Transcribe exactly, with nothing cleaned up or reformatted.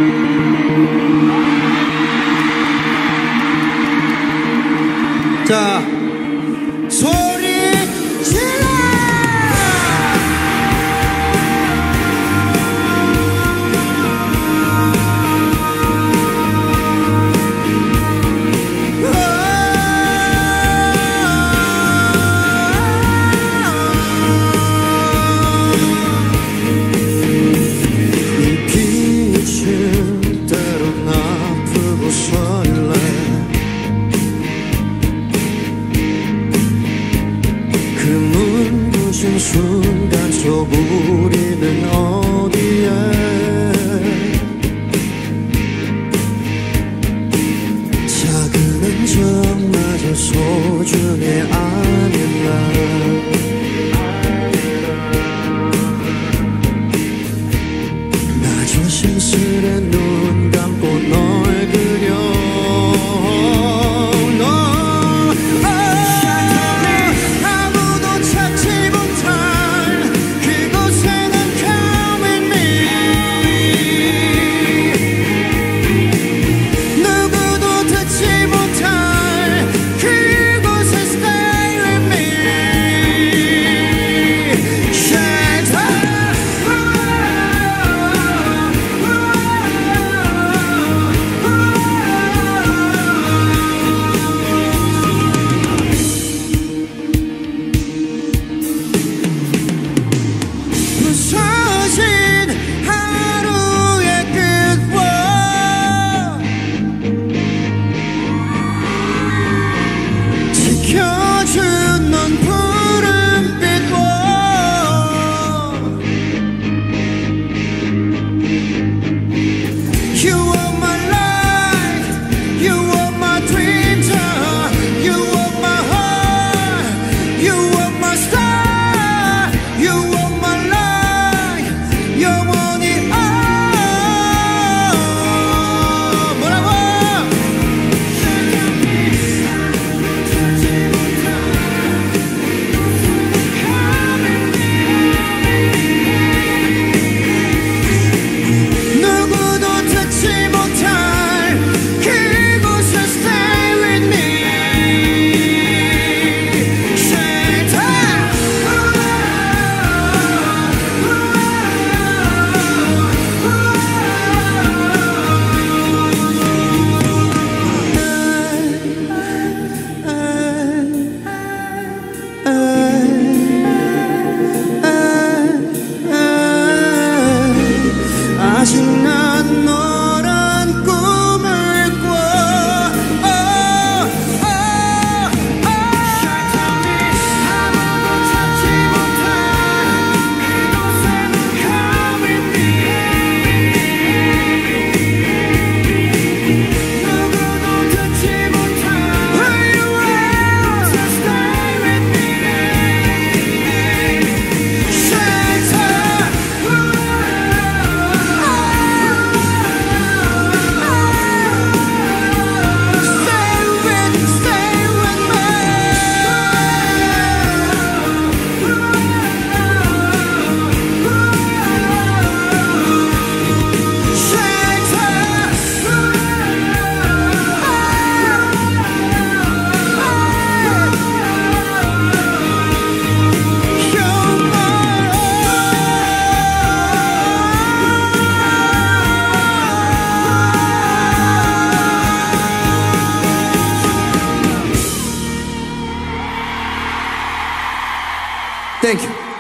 자, 소리 질러! 이 빛은 때론 아프고 설레. 그 눈부신 순간 속 우리는 어디에 작은 흔적마저 소중해 아닐까. 나 조심스레 눈 감고 널 그려. 아직 난 너란 꿈을 꿔. 아무도 찾지 못한 그곳에는 come with me. 누구도 듣지 못한 where you are, so stay with me. Shelter. Thank you.